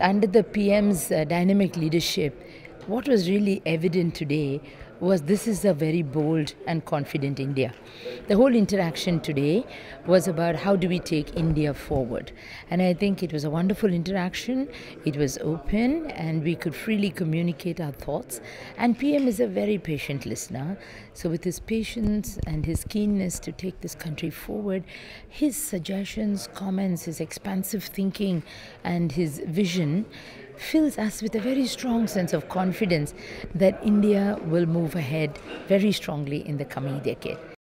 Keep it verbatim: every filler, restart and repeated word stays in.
Under the P M's uh, dynamic leadership, what was really evident today was this is a very bold and confident India. The whole interaction today was about how do we take India forward. And I think it was a wonderful interaction. It was open and we could freely communicate our thoughts. And P M is a very patient listener. So with his patience and his keenness to take this country forward, his suggestions, comments, his expansive thinking and his vision fills us with a very strong sense of confidence that India will move ahead very strongly in the coming decade.